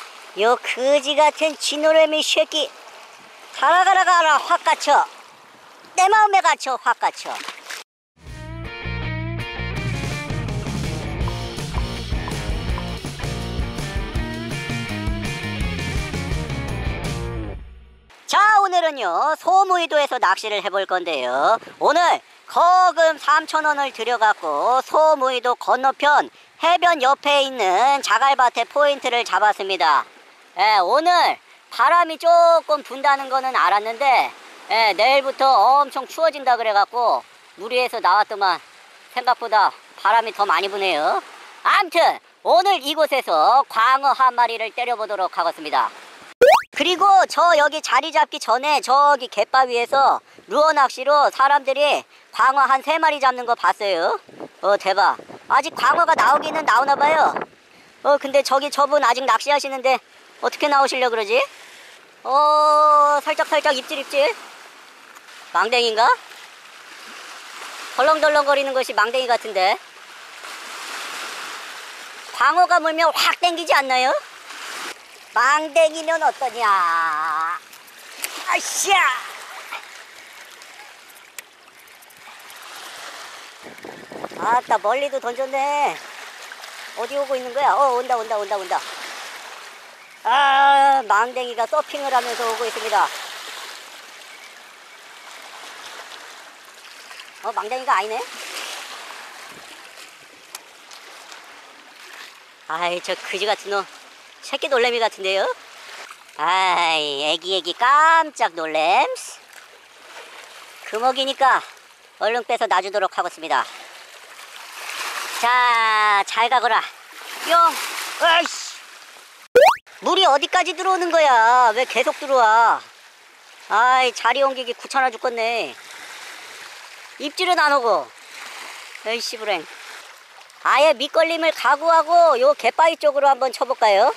요 거지 같은 쥐노래미 새끼. 가라 확 갇혀. 내 마음에 갇혀 확 갇혀. 자, 오늘은요 소무이도에서 낚시를 해볼 건데요. 오늘 거금 3,000원을 들여갖고 소무이도 건너편 해변 옆에 있는 자갈밭에 포인트를 잡았습니다. 오늘 바람이 조금 분다는 거는 알았는데 내일부터 엄청 추워진다 그래갖고 무리해서 나왔더만 생각보다 바람이 더 많이 부네요. 암튼 오늘 이곳에서 광어 한 마리를 때려보도록 하겠습니다. 그리고 저 여기 자리 잡기 전에 저기 갯바위에서 루어 낚시로 사람들이 광어 한 3마리 잡는 거 봤어요. 대박. 아직 광어가 나오기는 나오나봐요. 근데 저분 아직 낚시하시는데 어떻게 나오시려고 그러지? 살짝 입질. 망댕이인가? 덜렁덜렁 거리는 것이 망댕이 같은데. 광어가 물면 확 땡기지 않나요? 망댕이면 어떠냐? 아씨야! 아따, 멀리도 던졌네. 어디 오고 있는 거야? 온다. 아, 망댕이가 서핑을 하면서 오고 있습니다. 망댕이가 아니네. 아이, 저 그지 같은 놈. 새끼 놀래미 같은데요? 아이, 애기 깜짝 놀램스. 금어기니까 얼른 빼서 놔주도록 하겠습니다. 자, 잘 가거라. 뿅. 아이씨. 물이 어디까지 들어오는 거야? 왜 계속 들어와? 아이, 자리 옮기기 귀찮아 죽겠네. 입질은 안 오고. 에이씨 불행. 아예 밑걸림을 각오하고 요 갯바위 쪽으로 한번 쳐볼까요?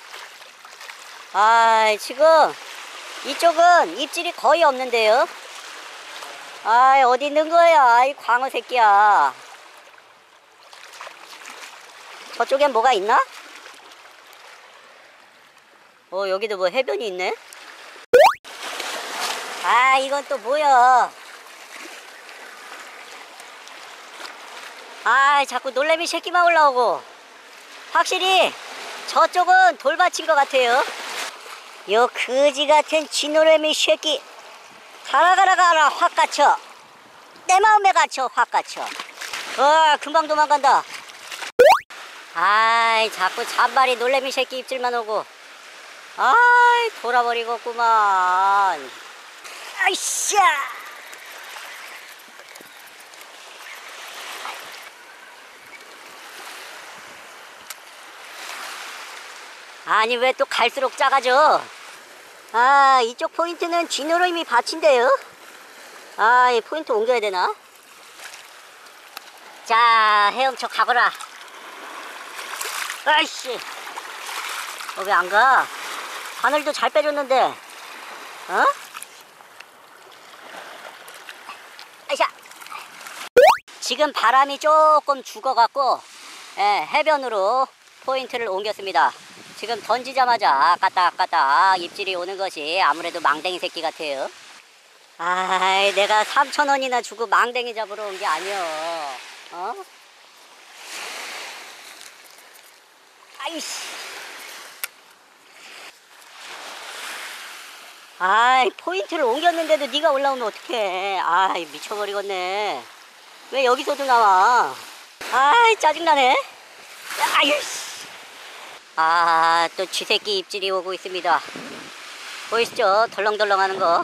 아, 지금 이쪽은 입질이 거의 없는데요. 아, 어디 있는 거야? 이 광어 새끼야. 저쪽엔 뭐가 있나? 여기도 뭐 해변이 있네? 아, 이건 또 뭐야? 아, 자꾸 놀래미 새끼만 올라오고. 확실히 저쪽은 돌밭인 것 같아요. 요 거지 같은 쥐노래미 새끼. 가라 확 갇혀. 내 마음에 갇혀 확 갇혀. 금방 도망간다. 아이, 자꾸 잔발이 놀래미 새끼 입질만 오고. 아이, 돌아버리겠구만. 아이씨야. 아니, 왜 또 갈수록 작아져? 아, 이쪽 포인트는 쥐노래미 밭인데요. 아, 이 포인트 옮겨야 되나? 자, 헤엄쳐 가거라. 아이씨. 왜 안 가? 바늘도 잘 빼줬는데. 아이샤. 지금 바람이 조금 죽어갖고 해변으로 포인트를 옮겼습니다. 지금 던지자마자 까딱 입질이 오는 것이 아무래도 망댕이 새끼 같아요. 아이, 내가 3,000원이나 주고 망댕이 잡으러 온 게 아니여. 아이씨. 아이, 포인트를 옮겼는데도 네가 올라오면 어떡해. 아이, 미쳐버리겠네. 왜 여기서도 나와? 아이, 짜증나네. 아이씨. 아, 또 쥐새끼 입질이 오고 있습니다. 보이시죠? 덜렁덜렁 하는 거.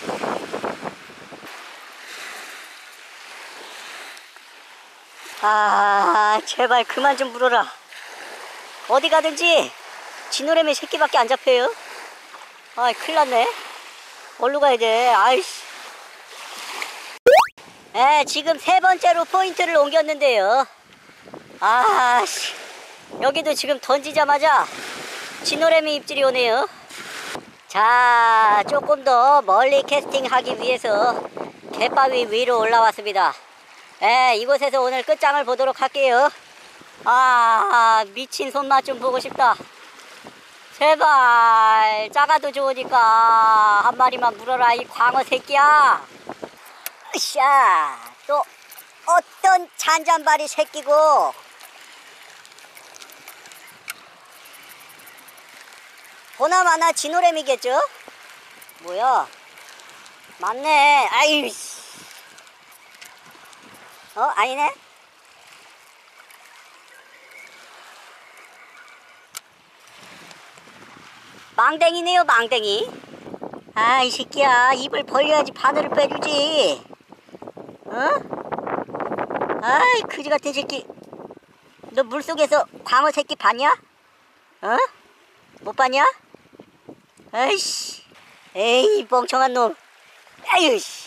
아, 제발 그만 좀 물어라. 어디 가든지 쥐노래미 새끼밖에 안 잡혀요. 아이, 큰일 났네. 어디로 가야 돼? 아이씨. 지금 3번째로 포인트를 옮겼는데요. 아씨. 여기도 지금 던지자마자 쥐노래미 입질이 오네요. 자, 조금 더 멀리 캐스팅하기 위해서 갯바위 위로 올라왔습니다. 이곳에서 오늘 끝장을 보도록 할게요. 아, 미친 손맛 좀 보고 싶다. 제발 작아도 좋으니까 한 마리만 물어라 이 광어 새끼야. 으쌰. 또 어떤 잔잔바리 새끼고. 보나마나 진노래미겠죠? 뭐야? 맞네. 아유. 아니네. 망댕이네요, 망댕이. 아, 이 새끼야. 입을 벌려야지 바늘을 빼주지. 아이, 그지 같은 새끼. 너 물속에서 광어 새끼 봤냐? 못 봤냐? 아이씨. 에이, 멍청한 놈. 아유, 씨.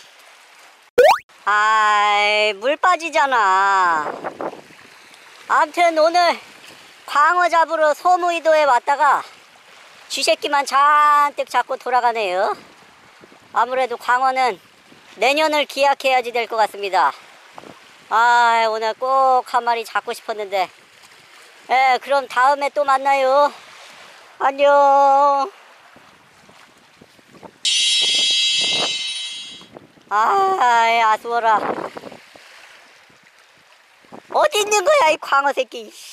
아이, 물 빠지잖아. 아무튼 오늘 광어 잡으러 소무이도에 왔다가 쥐새끼만 잔뜩 잡고 돌아가네요. 아무래도 광어는 내년을 기약해야지 될 것 같습니다. 아, 오늘 꼭 한 마리 잡고 싶었는데. 그럼 다음에 또 만나요. 안녕. 아수워라. 어디 있는 거야 이 광어 새끼.